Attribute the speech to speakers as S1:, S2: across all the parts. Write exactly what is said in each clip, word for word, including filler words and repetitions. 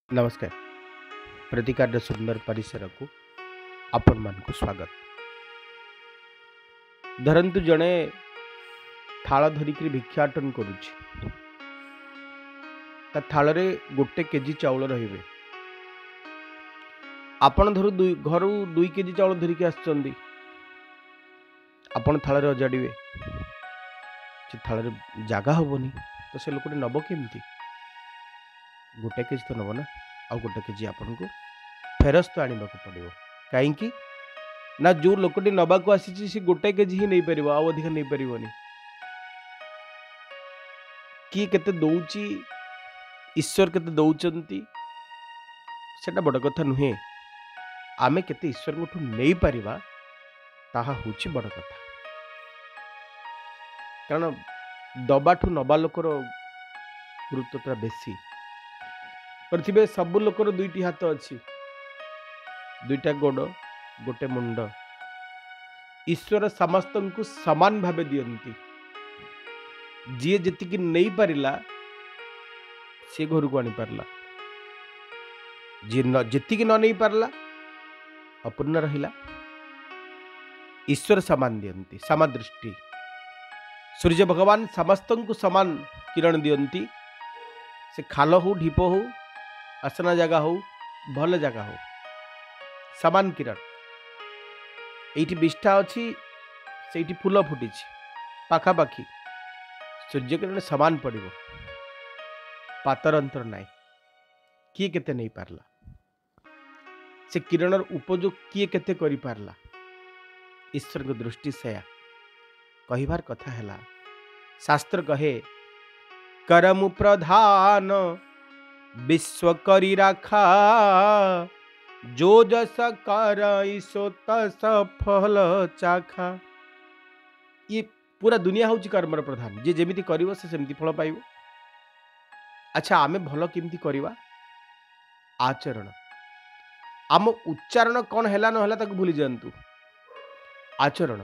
S1: नमस्कार। प्रतिकार सुंदर परिसर को आपण मान को स्वागत। धरंतु जड़े थाल धरिक भिक्षाटन करुछि ता थाल रे गोटे केजी चाउल रहिबे। आपण धरु दुई घरु दुई केजी चाउल धरिक आछंदी, आपण थाल रे अजाडिबे, से थाल रे जागा हबोनी, तो से लोकटे नबो केमती? गोटे केजी तो नब ना, आ गोटे केजी आपन को फेरस्त आनिबा को पड़िबो। काहेकि ना जो लोकटी नबा को आसीछि से गोटे केजी ही नहीं परिबो, आ अधिक नहीं परिबोनी। किए केते दउची, ईश्वर केते दउचंती, सेटा बड़ कथा नुहे। आमे केते ईश्वर कोठु नहीं परिबा ताहा होछि बड़ कथा। कारण दबाठु नबा लोकर गुरुत्वता बेसी। पृथ्वी सब लोकर दुईटी हाथ अच्छी, दुईटा गोड़, गोटे मुंड। ईश्वर समस्त को समान भावे दियंती। जी जी नहीं पारिला सी घर को आनी पारला, जी न जी न नहीं पारला अपूर्ण रहिला। ईश्वर समान दियंती, समान दृष्टि। सूर्य भगवान समस्त को समान किरण दियंती। से खाल हो, ढीप हो, आसना जगह हो, भल जगह हो, समान किरण। एठी विष्ठा अच्छी, से फूल फुटी पाखापाखि सूर्य किरण समान पड़ो, पातर अंतर नाई। किए केते नहीं पारला, से किरणर उपयोग किए केते करि पारला। ईश्वर को दृष्टि सया कहिबार कथा हैला। शास्त्र कहे करमु प्रधान विश्व करी राखा, जो जस करई सो तस फल चाखा। ये पूरा दुनिया हूँ कर्मर प्रधान, जे जेमिति करिवो से सेमिति फल पाइबो। अच्छा, आमे भल केमिति करिवा? आचरण। आम उच्चारण कौन हैला न हैला ताको भूली जांतु। आचरण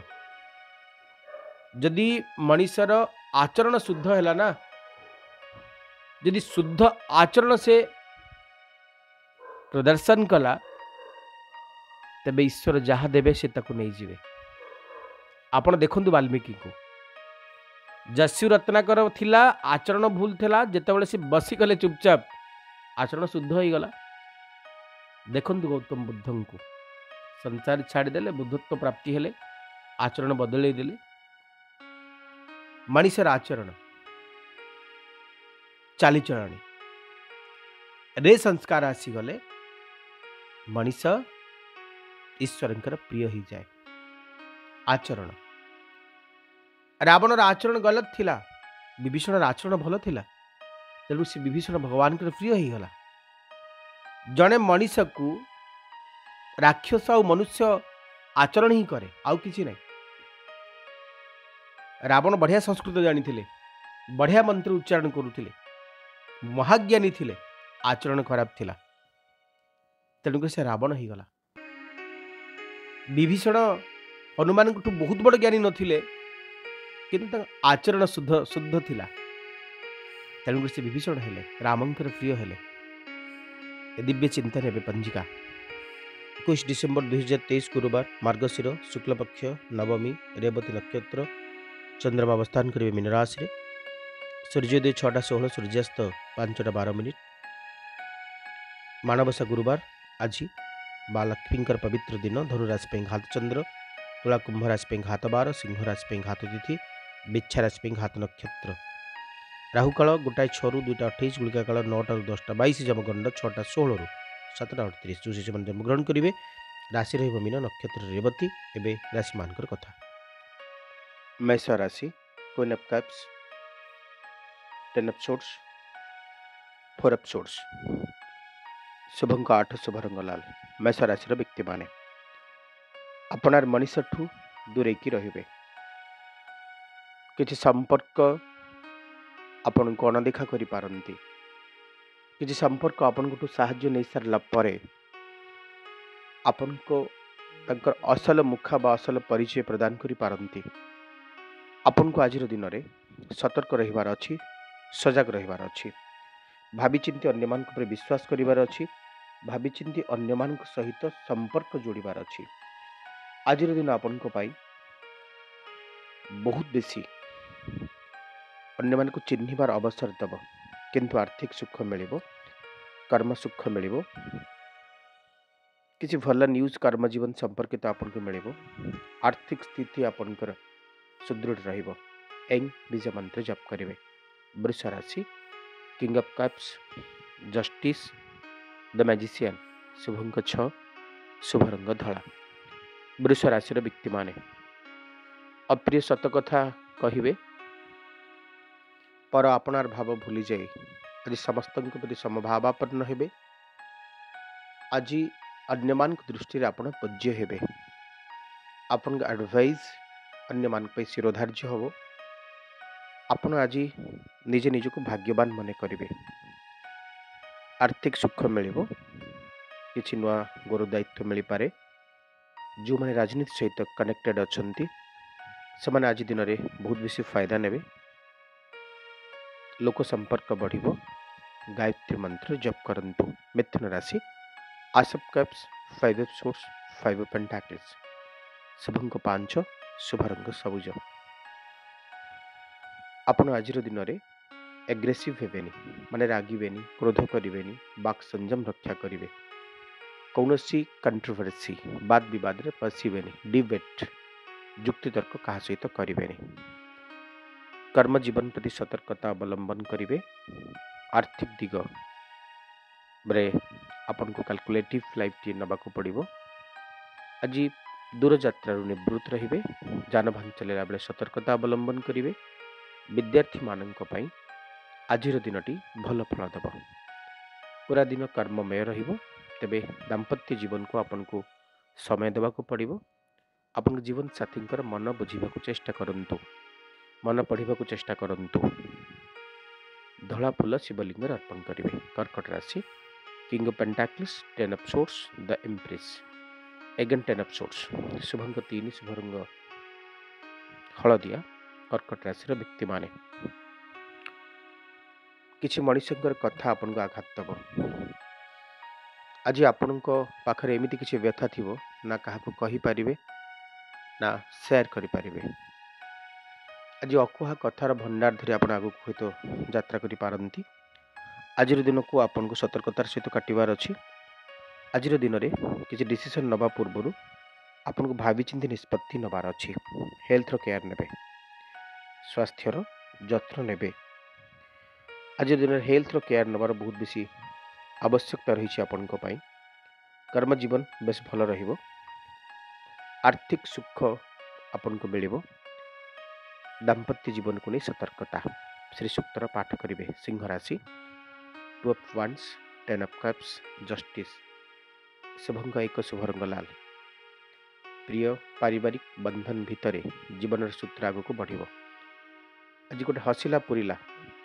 S1: जदि मनीषर आचरण शुद्ध हैला ना, यदि शुद्ध आचरण से प्रदर्शन कला, तबे ईश्वर जहाँ देवे से ताको नहीं जीवे। आपण देखंतु वाल्मीकि को, जस्यु रत्नाकर थिला, आचरण भूल थिला, जेतेबेले से बसी गले चुपचाप, आचरण शुद्ध हो गला। देखंतु गौतम बुद्धं को संसार छाड़ी देले, बुद्धत्व प्राप्ति हेले, आचरण बदले देले। मनीषर आचरण, चालीचरणी रे संस्कार आसी गले, मनीष ईश्वरंकर प्रिय ही जाए। आचरण, रावणर आचरण गलत थिला, विभीषण आचरण भल थिला, तेणु से विभीषण भगवान के प्रिय ही गला। जड़े मनीष को राक्षस आ मनुष्य आचरण ही करे, आउ किछि नहीं। रावण बढ़िया संस्कृत जानी थिले, बढ़िया मंत्र उच्चारण करुथिले, महाज्ञानी थिले, आचरण खराब थिला, तेणुक से रावण ही गला। विभीषण हनुमान को बहुत बड़ ज्ञानी नथिले, किंतु आचरण शुद्ध शुद्ध थिला, तेणुक से विभीषण हेले, रामंकर प्रिय हेले। दिव्य चिंतन एवं पंजिका इक्कीस डिसेम्बर दुई हजार तेईस गुरुवार, मार्गशीर शुक्लपक्ष नवमी, रेवती नक्षत्र, चंद्रमा अवस्थान करेंगे मीन राशि। सूर्योदय छटा षोह, सूर्यास्त पांचटा बार मिनिट। माणवसा गुरुवार आज माँ लक्ष्मी पवित्र दिन। धनुराशि घात चंद्र, तुला कुंभ राशि घात बार, सिंह राशि घात तिथि, बिच्छा राशि घात नक्षत्र। राहुकाल गोटाए छू दुईटा अठाईस, गुलिका काल नौटा दसटा बैश, जमगंड छटा षोह सातटा अड़तीस। जो शिशु मैंने जन्मग्रहण करेंगे राशि मीन, नक्षत्र रेवती। एवं राशि मान कथा। मेष राशि, queen of cups, ten of swords, four of swords. शुभंक आठ, शुभ रंग लाल। मेष राशि व्यक्ति माने अपनार मनीष ठू दूरे की रहिबे। किछि संपर्क आपण को अनदेखा करि पारंती, किछि संपर्क आपण को साहाय्य नहीं सारला परे आपण को तंकर असल मुखा बा असल परिचय प्रदान करि पारंती। आपण को आज दिन में सतर्क रहिबार अछि, सजग रहिबार अछि। ଭାବିଚିନ୍ତି ଅନ୍ୟମାନଙ୍କ ଉପରେ ବିଶ୍ୱାସ କରିବାର ଅଛି। ଭାବିଚିନ୍ତି ଅନ୍ୟମାନଙ୍କ ସହିତ ସମ୍ପର୍କ ଯୋଡ଼ିବାର ଅଛି। ଆଜିର ଦିନ ଆପଣଙ୍କ ପାଇଁ ବହୁତ ବେଶୀ ଅନ୍ୟମାନଙ୍କୁ ଚିହ୍ନିବାର ଅବସର ଦେବ। କିନ୍ତୁ ଆର୍ଥିକ ସୁଖ ମିଳିବ, କର୍ମ ସୁଖ ମିଳିବ, କିଛି ଭଲ ନ୍ୟୁଜ୍ କର୍ମ ଜୀବନ ସମ୍ପର୍କିତ ଆପଣଙ୍କୁ ମିଳିବ। ଆର୍ଥିକ ସ୍ଥିତି ଆପଣଙ୍କର ସୁଦୃଢ଼ ରହିବ। ଏଂ ବୀଜ ମନ୍ତ୍ର ଜପ କରିବେ। ବୃଷ ରାଶି, king of cups, justice, the magician, ଶୁଭଙ୍କ ଛଅ, ଶୁଭ ରଙ୍ଗ ଧଳା। ବୃଷ ରାଶିର ବ୍ୟକ୍ତିମାନେ ଅପ୍ରିୟ ସତ କଥା କହିବେ, ପର ଆପଣାର ଭାବ ଭୁଲିଯାଇ ଆଜି ସମସ୍ତଙ୍କ ପ୍ରତି ସମଭାବାପନ୍ନ ହେବେ। ଆଜି ଅନ୍ୟମାନଙ୍କ ଦୃଷ୍ଟିରେ ଆପଣ ପୂଜ୍ୟ ହେବେ। ଆପଣଙ୍କ ଆଡ଼ଭାଇସ୍ ଅନ୍ୟମାନଙ୍କ ପାଇଁ ଶିରୋଧାର୍ଯ୍ୟ ହେବ। ଆପଣ ଆଜି ନିଜେ ନିଜକୁ ଭାଗ୍ୟବାନ ମନେ କରିବେ। ଆର୍ଥିକ ସୁଖ ମିଳିବ, କିଛି ନୂଆ ଗୁରୁ ଦାୟିତ୍ୱ ମିଳିପାରେ। ଯେଉଁମାନେ ରାଜନୀତି ସହିତ କନେକ୍ଟେଡ଼ ଅଛନ୍ତି ସେମାନେ ଆଜି ଦିନରେ ବହୁତ ବେଶୀ ଫାଇଦା ନେବେ। ଲୋକ ସମ୍ପର୍କ ବଢ଼ିବ। ଗାୟତ୍ରୀ ମନ୍ତ୍ର ଜପ କରନ୍ତୁ। ମିଥୁନ ରାଶି, ace of cups, five of swords, five of pentacles, ଶୁଭଙ୍କ ପାଞ୍ଚ, ଶୁଭ ରଙ୍ଗ ସବୁଜ। ଆପଣ ଆଜିର ଦିନରେ ଏଗ୍ରେସିଭ୍ ହେବେନି, ମାନେ ରାଗିବେନି, କ୍ରୋଧ କରିବେନି, ବାକ୍ ସଂଯମ ରକ୍ଷା କରିବେ। କୌଣସି କଣ୍ଟ୍ରୋଭର୍ସି, ବାଦ ବିବାଦରେ ପଶିବେନି। ଡିବେଟ୍, ଯୁକ୍ତିତର୍କ କାହା ସହିତ କରିବେନି। କର୍ମ ଜୀବନ ପ୍ରତି ସତର୍କତା ଅବଲମ୍ବନ କରିବେ। ଆର୍ଥିକ ଦିଗରେ ଆପଣଙ୍କୁ କାଲକୁଲେଟିଭ୍ ଲାଇଫ୍ଟିଏ ନେବାକୁ ପଡ଼ିବ। ଆଜି ଦୂରଯାତ୍ରାରୁ ନିବୃତ୍ତ ରହିବେ। ଯାନବାହନ ଚଲାଇଲା ବେଳେ ସତର୍କତା ଅବଲମ୍ବନ କରିବେ। ବିଦ୍ୟାର୍ଥୀମାନଙ୍କ ପାଇଁ ଆଜିର ଦିନଟି ଭଲ ଫଳ ଦେବ। ପୁରା ଦିନ କର୍ମମୟ ରହିବ। ତେବେ ଦାମ୍ପତ୍ୟ ଜୀବନକୁ ଆପଣଙ୍କୁ ସମୟ ଦେବାକୁ ପଡ଼ିବ। ଆପଣଙ୍କ ଜୀବନସାଥୀଙ୍କର ମନ ବୁଝିବାକୁ ଚେଷ୍ଟା କରନ୍ତୁ, ମନ ପଢ଼ିବାକୁ ଚେଷ୍ଟା କରନ୍ତୁ। ଧଳା ଫୁଲ ଶିବଲିଙ୍ଗରେ ଅର୍ପଣ କରିବେ। କର୍କଟ ରାଶି, king of pentacles, ten of swords, the empress, again ten of swords, ଶୁଭଙ୍କ ତିନି, ଶୁଭ ରଙ୍ଗ ହଳଦିଆ। କର୍କଟ ରାଶିର ବ୍ୟକ୍ତିମାନେ କିଛି ମଣିଷଙ୍କର କଥା ଆପଣଙ୍କୁ ଆଘାତ ଦେବ। ଆଜି ଆପଣଙ୍କ ପାଖରେ ଏମିତି କିଛି ବ୍ୟଥା ଥିବ, ନା କାହାକୁ କହିପାରିବେ ନା ସେୟାର କରିପାରିବେ। ଆଜି ଅକୁହା କଥାର ଭଣ୍ଡାର ଧରି ଆପଣ ଆଗକୁ ହୁଏତ ଯାତ୍ରା କରିପାରନ୍ତି। ଆଜିର ଦିନକୁ ଆପଣଙ୍କୁ ସତର୍କତାର ସହିତ କାଟିବାର ଅଛି। ଆଜିର ଦିନରେ କିଛି ଡିସିସନ୍ ନେବା ପୂର୍ବରୁ ଆପଣଙ୍କୁ ଭାବିଚିନ୍ତି ନିଷ୍ପତ୍ତି ନେବାର ଅଛି। ହେଲ୍ଥର କେୟାର ନେବେ, ସ୍ୱାସ୍ଥ୍ୟର ଯତ୍ନ ନେବେ। ଆଜିର ଦିନରେ ହେଲ୍ଥର କେୟାର ନେବାର ବହୁତ ବେଶୀ ଆବଶ୍ୟକତା ରହିଛି ଆପଣଙ୍କ ପାଇଁ। କର୍ମଜୀବନ ବେଶ ଭଲ ରହିବ। ଆର୍ଥିକ ସୁଖ ଆପଣଙ୍କୁ ମିଳିବ। ଦାମ୍ପତ୍ୟ ଜୀବନକୁ ନେଇ ସତର୍କତା। ଶ୍ରୀ ସୂକ୍ତର ପାଠ କରିବେ। ସିଂହ ରାଶି, two of wands, ten of cups, justice, ଶୁଭଙ୍କ ଏକ, ଶୁଭ ରଙ୍ଗ ଲାଲ। ପ୍ରିୟ ପାରିବାରିକ ବନ୍ଧନ ଭିତରେ ଜୀବନର ସୂତ୍ର ଆଗକୁ ବଢ଼ିବ। ଆଜି ଗୋଟେ ହସିଲା ପୁରିଲା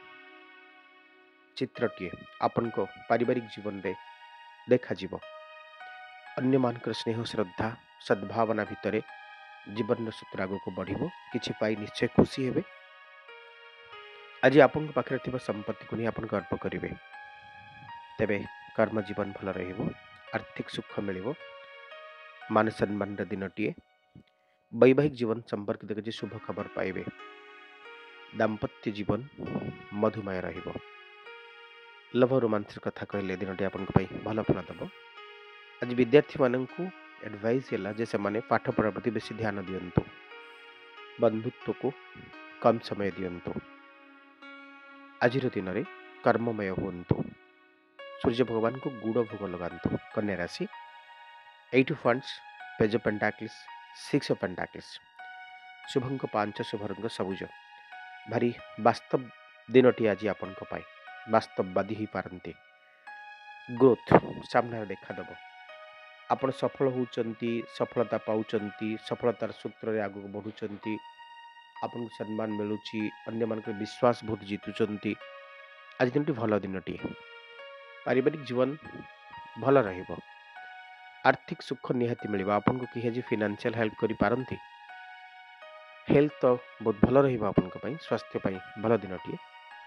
S1: ଚିତ୍ରଟିଏ ଆପଣଙ୍କ ପାରିବାରିକ ଜୀବନରେ ଦେଖାଯିବ। ଅନ୍ୟମାନଙ୍କର ସ୍ନେହ, ଶ୍ରଦ୍ଧା, ସଦ୍ଭାବନା ଭିତରେ ଜୀବନର ସୂତ୍ର ଆଗକୁ ବଢ଼ିବ। କିଛି ପାଇ ନିଶ୍ଚୟ ଖୁସି ହେବେ। ଆଜି ଆପଣଙ୍କ ପାଖରେ ଥିବା ସମ୍ପତ୍ତିକୁ ନେଇ ଆପଣ ଗର୍ବ କରିବେ। ତେବେ କର୍ମ ଜୀବନ ଭଲ ରହିବ। ଆର୍ଥିକ ସୁଖ ମିଳିବ। ମାନ ସମ୍ମାନର ଦିନଟିଏ। ବୈବାହିକ ଜୀବନ ସମ୍ପର୍କିତ କିଛି ଶୁଭ ଖବର ପାଇବେ। ଦାମ୍ପତ୍ୟ ଜୀବନ ମଧୁମୟ ରହିବ। ଲଭ ରୋମାନ୍ସର କଥା କହିଲେ ଦିନଟି ଆପଣଙ୍କ ପାଇଁ ଭଲ ଫଳ ଦେବ। ଆଜି ବିଦ୍ୟାର୍ଥୀମାନଙ୍କୁ ଆଡ଼ଭାଇସ୍ ହେଲା ଯେ ସେମାନେ ପାଠପଢ଼ା ପ୍ରତି ବେଶୀ ଧ୍ୟାନ ଦିଅନ୍ତୁ। ବନ୍ଧୁତ୍ୱକୁ କମ୍ ସମୟ ଦିଅନ୍ତୁ। ଆଜିର ଦିନରେ କର୍ମମୟ ହୁଅନ୍ତୁ। ସୂର୍ଯ୍ୟ ଭଗବାନଙ୍କୁ ଗୁଡ଼ ଭୋଗ ଲଗାନ୍ତୁ। କନ୍ୟା ରାଶି, eight of wands, page of pentacles, six of pentacles, ଶୁଭଙ୍କ ପାଞ୍ଚ, ଶୁଭ ରଙ୍ଗ ସବୁଜ। ଭାରି ବାସ୍ତବ ଦିନଟି ଆଜି ଆପଣଙ୍କ ପାଇଁ। ବାସ୍ତବବାଦୀ ହୋଇପାରନ୍ତି। ଗ୍ରୋଥ୍ ସାମ୍ନାରେ ଦେଖାଦେବ। ଆପଣ ସଫଳ ହେଉଛନ୍ତି, ସଫଳତା ପାଉଛନ୍ତି, ସଫଳତାର ସୂତ୍ରରେ ଆଗକୁ ବଢ଼ୁଛନ୍ତି। ଆପଣଙ୍କୁ ସମ୍ମାନ ମିଳୁଛି, ଅନ୍ୟମାନଙ୍କର ବିଶ୍ୱାସ ବହୁତ ଜିତୁଛନ୍ତି। ଆଜି ଦିନଟି ଭଲ ଦିନଟିଏ। ପାରିବାରିକ ଜୀବନ ଭଲ ରହିବ। ଆର୍ଥିକ ସୁଖ ନିହାତି ମିଳିବ। ଆପଣଙ୍କୁ କେହି ଆଜି ଫିନାନ୍ସିଆଲ ହେଲ୍ପ କରିପାରନ୍ତି। ହେଲ୍ଥ ତ ବହୁତ ଭଲ ରହିବ ଆପଣଙ୍କ ପାଇଁ। ସ୍ୱାସ୍ଥ୍ୟ ପାଇଁ ଭଲ ଦିନଟିଏ।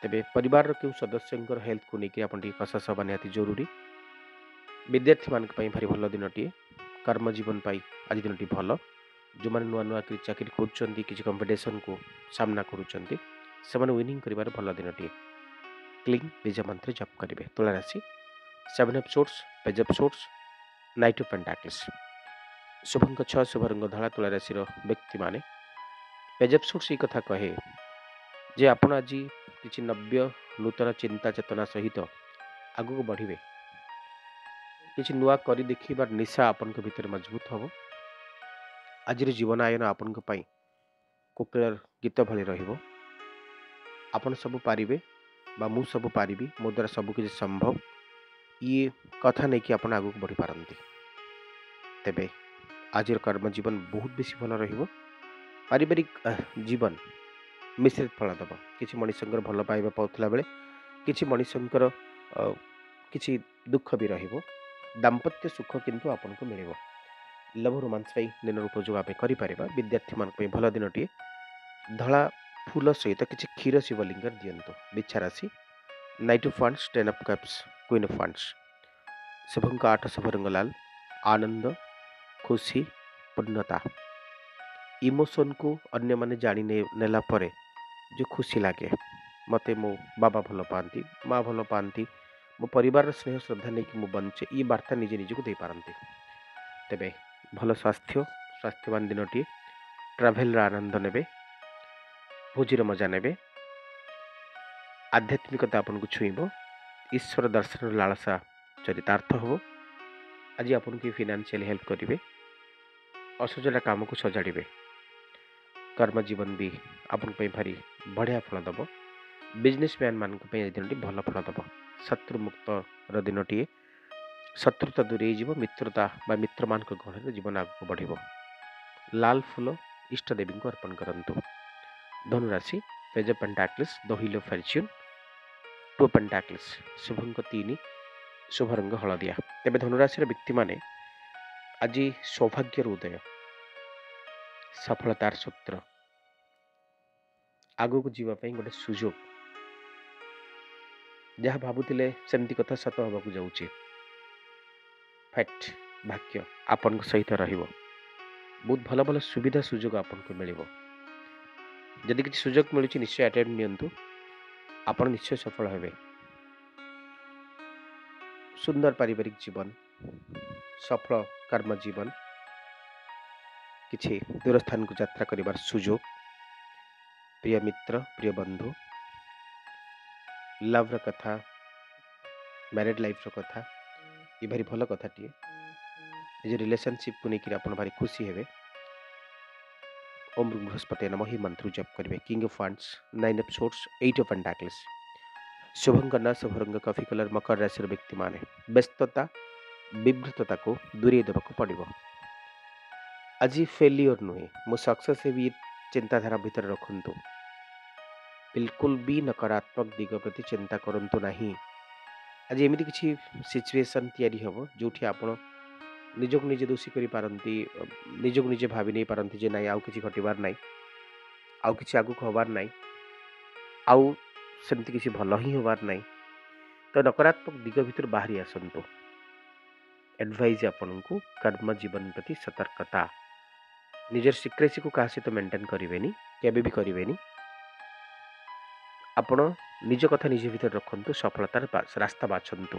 S1: तेबे परिवार क्यों सदस्यंकर हेल्थ को लेकिन आप कसस हवा निहाती जरूरी। विद्यार्थी मान भारी भल दिनटीए कर्म जीवन पाई आज दिनटी भल जो मैंने नुआ नुआ चाकरी खोजुंट किसी कंपिटिशन को सामना करुँच से विनिंग कर भल दिनटीए। क्लीन बीजा मंत्र जप करेंगे। तुला राशि seven of swords page of swords knight of pentacles शुभंक छह शुभ रंग धला तुला राशि व्यक्ति माने पेज ऑफ सोर्ट्स ये कथा कहे जे आपण आज किसी नव्य नूतन चिंता चेतना सहित आगू को बढ़े किसी नुआ करी देखिबार निशा आपण भीतर मजबूत हम। आज जीवन आयन आपण कोकिलर गीत भली रहिबो। आपण सब पारिबे बा मु सब पारि मो द्वारा सब किसी संभव ये कथा नहीं कि आपण आगू बढ़ी पारती। तेबे आज कर्म जीवन बहुत बेसी भल रहिबो। पारिवारिक जीवन मिश्रित फल दब किसी मनीषर भल पाइबा पाउथला बेले किसी मनीषर किसी दुख भी रहिबो। दाम्पत्य सुख किंतु आपन को मिलिबो। लव रोमांस पाई दिन उपयोग आम कर विद्यार्थी मान भल दिनटीए धला फूल सहित किसी क्षीर शिवलिंग दिंतु। बिच्छा राशि knight of funds ten of cups queen of funds शुभंक आठ शुभ रंग लाल आनंद खुशी पूर्णता इमोशन को अन्य माने जानी ने, नेला परे जो खुशी लगे मते मो बाबा भल पाती माँ भल पाती मो परिवार स्नेह श्रद्धा नहीं कि बंचे ये वार्ता निजे निजी को दे पारती। तेबे भल स्वास्थ्य स्वास्थ्यवान दिनटीए ट्राभेल आनंद नेबे भोजीर मजा नेबे आध्यात्मिकता आपन को छुईब ईश्वर दर्शन लालसा चरितार्थ हो। आज आपन की फाइनेंशियल हेल्प करेंगे असजड़ा काम को सजाड़े कर्म जीवन भी आपन भारी बढ़िया फल दब। बिजनेसमैन मान दिन भल फल दब। शत्रु मुक्त दिनटीए शत्रुता दूरे जीव मित्रता बा मित्र मान गहन जीवन आगे बढ़। लाल फूल इष्ट देवी को अर्पण करंतु। धनुराशि page of pentacles the wheel of fortune two pentacles शुभंक तीन शुभ रंग हलदिया। तेबे धनुराशि व्यक्ति माने आज सौभाग्यर उदय सफलतार सूत्र आगो को जीवाई गोटे सुजोग जहाँ भावुले सेमती कथा सत हवा जाऊँगी। फैक्ट भाग्य आपण सहित रहिबो। बहुत भल भल सुविधा सुजोग आपन को मिलिबो। जदि किसी सुजोग मिलुछि निश्चय अटेम्प्ट नियंतु आपण निश्चय सफल हेबे। सुंदर पारिवारिक जीवन सफल कर्म जीवन किछि दूर स्थान को यात्रा करिवार सुजोग प्रिय मित्र प्रिय बंधु लव र कथा मैरिड लाइफ र कथा ये भारी भल कथाटीए निज रिलेशनशिप को लेकर आप भारी खुशी हेबे। ओम बृहस्पति नमः ही मंत्र जप करेंगे। King of funds nine of swords eight of pentacles शुभंक न शुभ रंग कॉफी कलर मकर राशि व्यक्ति माने व्यस्तता विभ्रतता को दूरे देवाक पड़ो। आज फेलियर नुहे मो सक्सेस भी चिंताधारा भीतर रखु। बिल्कुल भी नकारात्मक दिग प्रति चिंता करंतु नहीं। आज एमती किसी सिचुएशन तैयारी हम जो आपण निजक निजे दोषी करी पारंती निजक निजे भावी नहीं पारंती जे नाई आउ किसी घटबार नाई आउ किसी आगु हबार नाई आउ सेमती किसी भल ही हबार नाई। तो नकारात्मक दिग भीतर बाहरी आसंतु। एडवाइज आपन को कर्म जीवन प्रति सतर्कता निजर सिक्रेसी को क्या सहित मेंटेन करें केबे भी करें। आपण निज कथा निज भीतर रखु सफलतार रास्ता बाछंतु।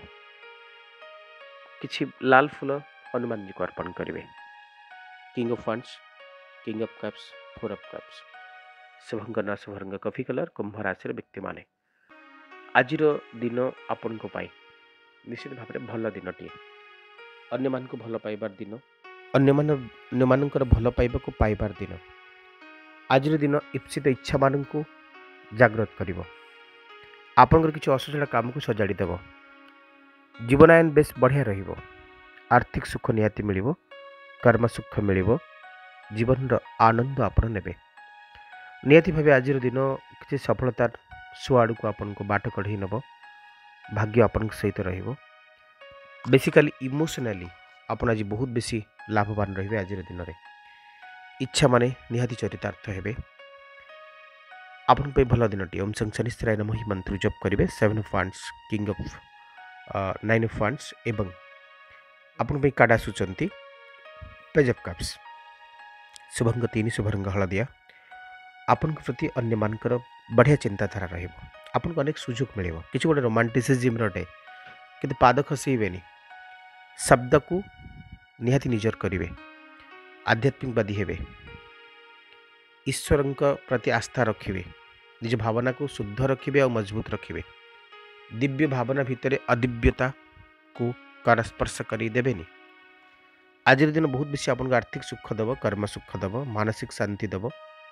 S1: किछि लाल फूल हनुमान जी को अर्पण करेंगे। King of funds king of cups four of cups शुभंक न शुभ रंग कॉफी कलर कुंभ राशि व्यक्ति माने आज दिन आपण को पाई निश्चित भाव में भल दिनटीए अन्य मान को भल पाइबार दिन अन्य मान अन्य मानकर भल पाइबा को पाइबार दिन आज दिन इप्सित इच्छा मान को जागृत करिवो। आपनकर किसी असजड़ा काम को सजाड़ी देव। जीवनायन बेस बढ़िया रहिबो। आर्थिक सुख निहाती मिलिबो। कर्म सुख मिलिबो। जीवन रो आनंद आपण नेबे। निहाती भावे आज दिन किसी सफलतार सुआड़ को आपन को बाट कढ़ी नब। भाग्य आपन सहित रहिबो। बेसिकली इमोशनली आपन आज बहुत बेसी लाभवान रहिबे। आज दिन रे इच्छा माने निहाती चरितार्थ हेबे। आपन पे भल दिनटी ओम शं शनिश्चराय नमः ही मंत्र जप करेंगे seven of wands king of nine of wands एवं आपन पे कार्ड आसुचंती पेज ऑफ कप्स शुभंग तीन शुभरंग हलदिया आपन प्रति अन्य मानकर बढ़िया चिंताधारा रहिबो आपन को अनेक सुযোগ मिलिबो किछि गोटे रोमांटिसिज्म रटे किंतु पाद खसेबेनी शब्द को निहाती निजर करिवे आध्यात्मिकवादी हेबे ईश्वर प्रति आस्था रखिए निज भावना को शुद्ध रखिए और मजबूत रखिए दिव्य भावना भितर अदिव्यता को करस्पर्श करदेनि आज दिन बहुत बेसी आपन आर्थिक सुख दब कर्म सुख दब मानसिक शांति दब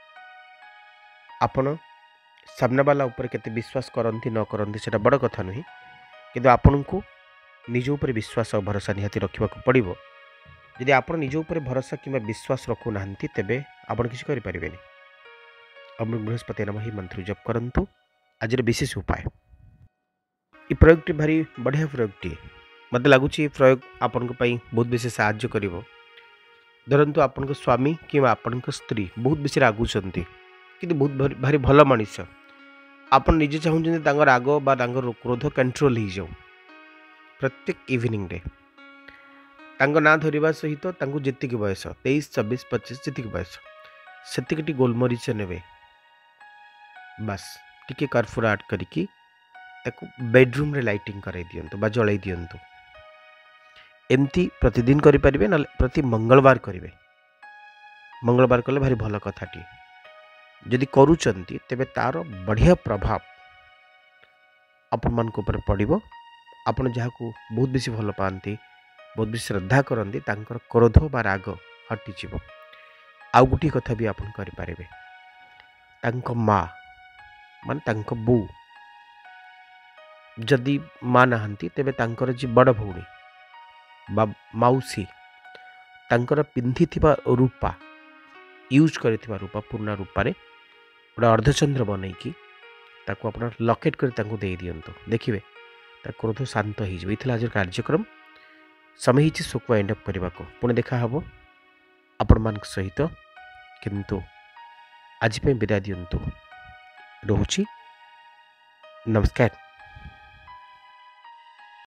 S1: आपण सामना वाला ऊपर केते विश्वास करती न करती से बड़ कथा नुह कि आपण को निज उपर विश्वास और भरोसा निहाती रखा पड़ो यदि आप निज उपर भरोसा कि विश्वास रखुना तेबे आपण किसी करें अमृत बृहस्पति नम ही मंत्र जप करंतु आज विशेष उपाय ये प्रयोगटी भारी बढ़िया प्रयोगटी मत लगुच प्रयोग आपण बहुत बेसी साहाय्य कर धरतु आपण स्वामी कि आपण स्त्री बहुत बेसी रागुंट कि बहुत भारी भल मनीष आप निजे चाहते राग बा क्रोध कंट्रोल हो जाऊ प्रत्येक इवनिंग रे तांको ना धरवा सहित तांको जेतिक बयस तेईस चौबीस पच्चीस जी बयस से गोलमरीच ने बस टिके कर्पूर ऐड करके बेडरूम रे लाइटिंग कराई दियंतु बा जलाई दियंतु एमती प्रतिदिन करें ना प्रति मंगलवार करेंगे मंगलवार कले भारी भल कथाटी जदि करूचंती तेबे तार बढ़िया प्रभाव आपण मान ऊपर पड़ो आपण जहाँ को बहुत बेसी भल पाती बहुत बेसी श्रद्धा करती तांकर क्रोध बा राग हटिଯିव आउ गोटे कथा भी आपन करें तांको माँ मान तांको बो जदि माँ नहांती तेबे तांकर जी बड़ भौणी बा माउसी तांकर पिंधि थिबा रूपा यूज करिथिबा रूपा पूर्ण रूपा रे गोटे अर्धचंद्र बनईकी ताको आपण लकेट कर तांको दे दियंतो देखिबे ता क्रोध शांत हो जाए इथला आज कार्यक्रम समय ही शोक एंड अप करने को पुणी देखा हम आपण मान सहित किंतु आज विदाय दियंतु रोची नमस्कार।